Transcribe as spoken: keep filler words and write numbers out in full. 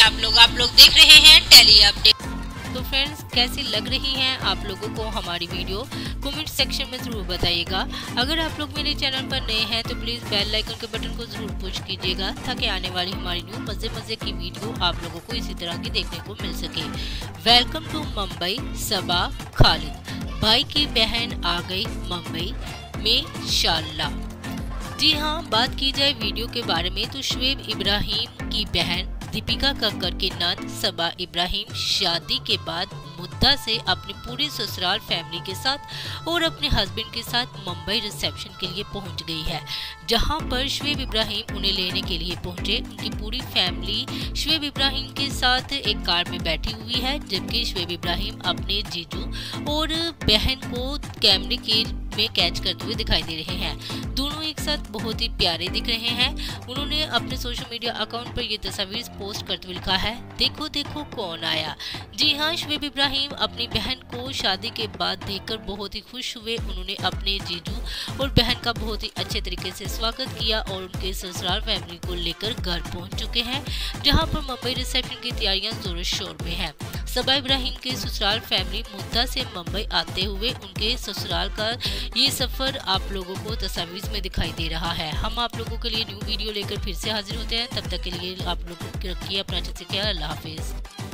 आप लोग आप लोग देख रहे हैं टेली अपडेट। तो फ्रेंड्स, कैसी लग रही हैं आप लोगों को हमारी वीडियो, कमेंट सेक्शन में ज़रूर बताइएगा। अगर आप लोग मेरे चैनल पर नए हैं तो प्लीज़ बेल आइकन के बटन को ज़रूर पुश कीजिएगा ताकि आने वाली हमारी न्यू मज़े मज़े की वीडियो आप लोगों को इसी तरह की देखने को मिल सके। Welcome to Mumbai. सबा खालिद, भाई की बहन आ गई मुंबई में शाल्ला। जी हाँ, बात की जाए वीडियो के बारे में तो शुएब इब्राहिम की बहन दीपिका कक्कर के नंद सबा इब्राहिम शादी के बाद मुद्दा से अपनी पूरी ससुराल फैमिली के साथ और अपने हस्बैंड के साथ मुंबई रिसेप्शन के लिए पहुंच गई है, जहां पर शुएब इब्राहिम उन्हें लेने के लिए पहुंचे। उनकी पूरी फैमिली शुएब इब्राहिम के साथ एक कार में बैठी हुई है, जबकि शुएब इब्राहिम अपने जीजू और बहन को कैमरे के में कैच करते हुए दिखाई दे रहे हैं। दोनों एक साथ बहुत ही प्यारे दिख रहे हैं। उन्होंने अपने सोशल मीडिया अकाउंट पर ये तस्वीर पोस्ट करते हुए लिखा है, देखो देखो कौन आया। जी हाँ, शुएब इब्राहिम अपनी बहन को शादी के बाद देखकर बहुत ही खुश हुए। उन्होंने अपने जीजू और बहन का बहुत ही अच्छे तरीके से स्वागत किया और उनके ससुराल फैमिली को लेकर घर पहुंच चुके हैं, जहां पर मुंबई रिसेप्शन की तैयारियां जोरों शोर में है। सबा इब्राहिम के ससुराल फैमिली मुद्दा से मुंबई आते हुए उनके ससुराल का ये सफर आप लोगों को तस्वीर में दिखाई दे रहा है। हम आप लोगों के लिए न्यू वीडियो लेकर फिर से हाजिर होते हैं। तब तक के लिए आप लोगों को रखिए अपना अच्छे से ख्याल। अल्लाह हाफिज।